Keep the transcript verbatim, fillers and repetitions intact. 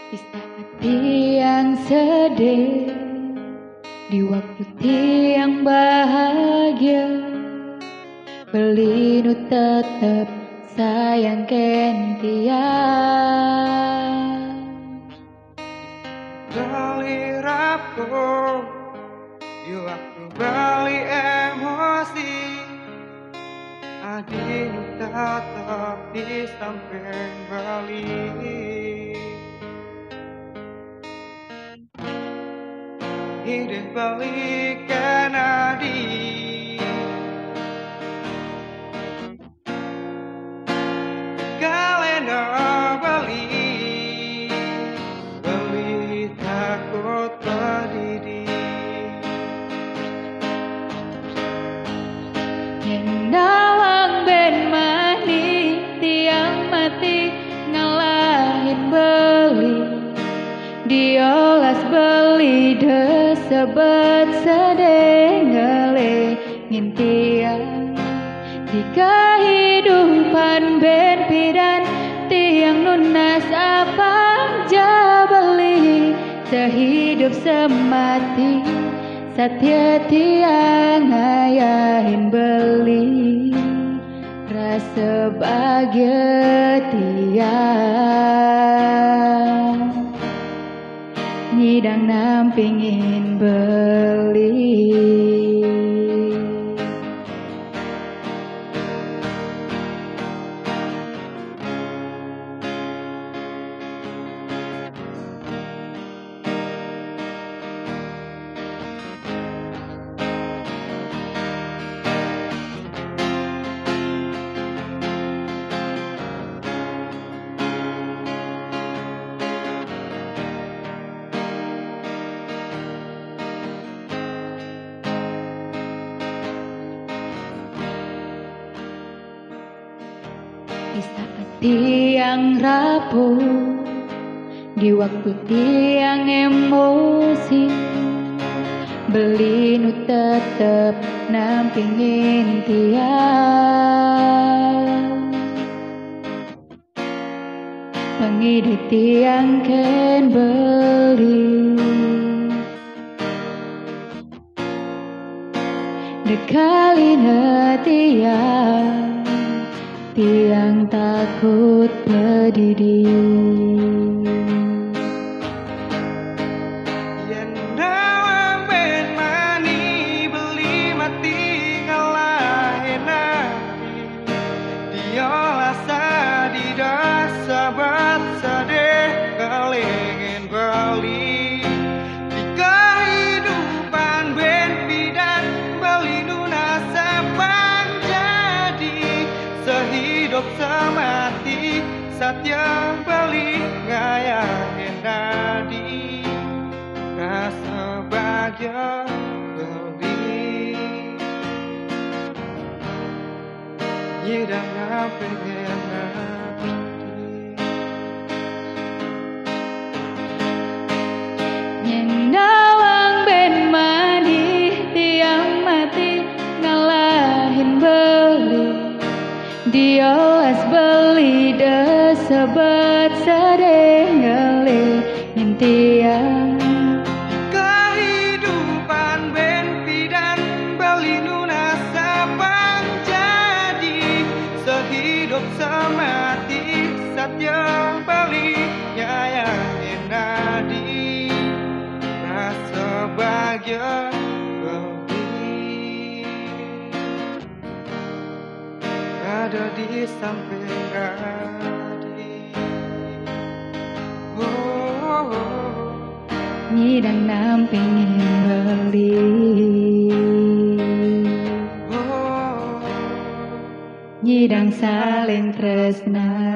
Di saat tiang sedih, di waktu tiang bahagia, Belinu tetep sayang ken tiang. Bali rapuh di waktu bali emosi, adinu tetap di samping bali. Hidup balik kan adi, kalenda balik, balik takut berdiri. Nyendawang ben mani tiang mati ngalahin beli, diolas beli desebet sedengele ngintian di kehidupan ben pidan tiang nunas apa jabeli sehidup semati satya tiang ayahin beli rasa bahagia tiang nyidang nampingin beli. Di saat tiang rapuh, di waktu tiang emosi, Belinu tetep nampingin tiang. Pengidit tiang ken beli, dekalina tiang tiang takut berdiri. Nyendawang ben mani beli mati ngalahin hati, diolas di dasa bat sedih kelingin bali di kehidupan ben bidan bali nunasa panjadi sehidup semati satya bali ngayahin nadi rasa bahagia beli nyidang nampingin hati. Nyendawang ben mani tiang mati ngalahin beli, diolas beli desebet sedengele ngintian Kehidupan ben pidan bali nunasa panjadi sehidup semati satya bali nyayahin nadi rasa bahagia beli ada di samping adi. Oh, oh, oh. nyidang nampingin beli, Oh, nyidang saling tresna.